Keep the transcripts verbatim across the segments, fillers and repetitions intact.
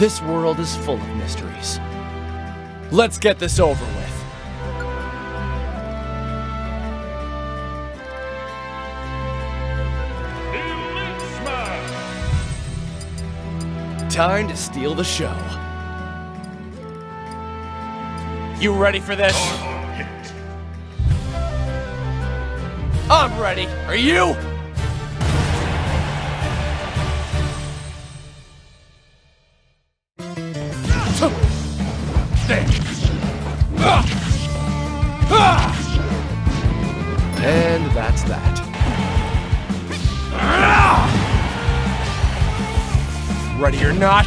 This world is full of mysteries. Let's get this over with. Time to steal the show. You ready for this? I'm ready. Are you? There. And that's that. Ready or not?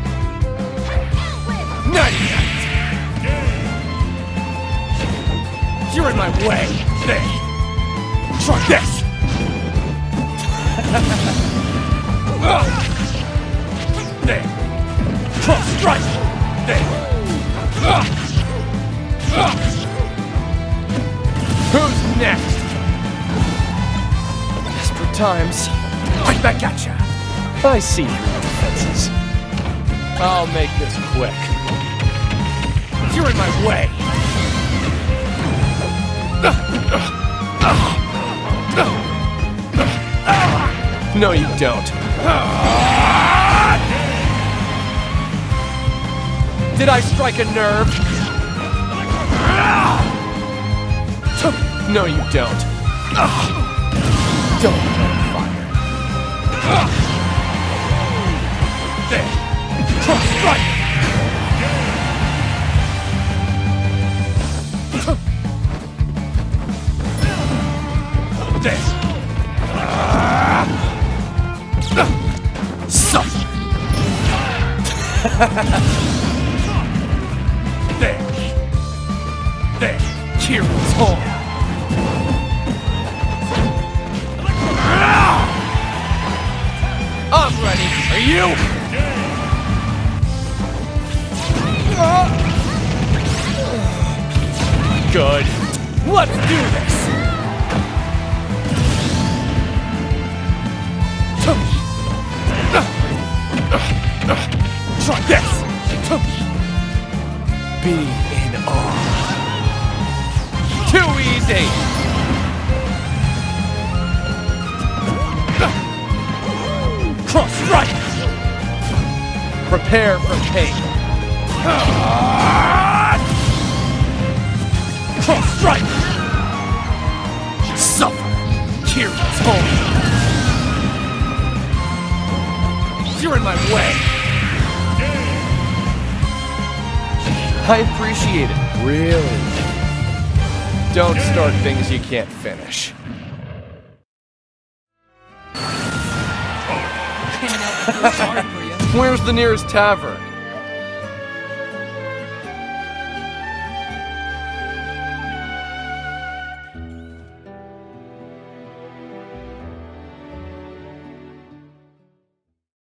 Not yet! You're in my way! There! Try this! There! Cross strike! There! Who's next? Desperate times. Right back at ya! I see your defenses. I'll make this quick. You're in my way! No, you don't. Did I strike a nerve? No, you don't. Don't open fire. There! Cross strike! There! Suffer! There! There! Kiri's home! I'm ready! Are you? Good. Let's do this! Try this! Be in awe. Too easy! Cross strike! Prepare for pain. Cross strike! Suffer! Kiri's home! You're in my way! I appreciate it, really. Don't start things you can't finish. Where's the nearest tavern?